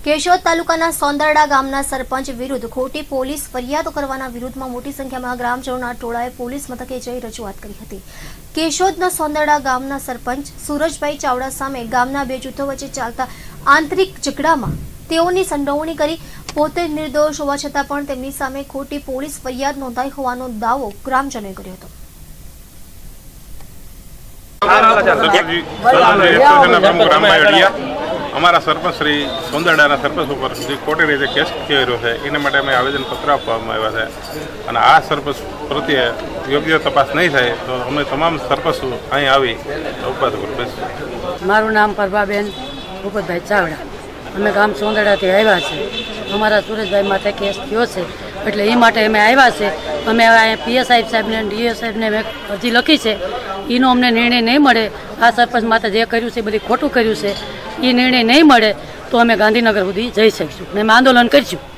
કેશોદ તાલુકાના સોંદરડા ગામના સરપંચ વિરુદ્ધ ખોટી પોલીસ ફરિયાદો કરવાના વિરોધમાં મોટી સંખ્યામાં ગ્રામજનોના ટોળાએ પોલીસ મથકે જઈ રજૂઆત કરી હતી। કેશોદના સોંદરડા ગામના સરપંચ સુરજભાઈ ચાવડા સામે ગામના બે જૂથો વચ્ચે ચાલતા આંતરિક ઝઘડામાં તેઓની સંડોવણી કરી પોતે નિર્દોષ હોવા છતાં પણ તેમની સામે ખોટી પોલીસ ફરિયાદ નોંધાઈ હોવાનો દાવો ગ્રામજનોએ કર્યો હતો। અમારા સરપંચ શ્રી સોંદરડાના સરપંચ ઉપર જે ખોટી રીતે કેસ કર્યો છે એના માટે અમે આવેદનપત્ર આપવામાં આવ્યા છે અને આ સરપંચ પ્રત્યે યોગ્ય તપાસ નહીં થાય તો અમે તમામ સરપંચો અહીં આવી ઉપવાસ ઉપર બેસીશું। મારું નામ પ્રભાબેન ભૂપતભાઈ ચાવડા, અમે ગામ સોંદરડાથી આવ્યા છે। અમારા સુરેશભાઈ માથે કેસ થયો છે એટલે એ માટે અમે આવ્યા છે। અમે પીએસઆઈ સાહેબને ડીઓ સાહેબને મેં અરજી લખી છે, એનો અમને નિર્ણય નહીં મળે, આ સરપંચ માથે જે કર્યું છે બધી ખોટું કર્યું છે, એ નિર્ણય નહીં મળે તો અમે ગાંધીનગર સુધી જઈ શકીશું ને અમે આંદોલન કરીશું।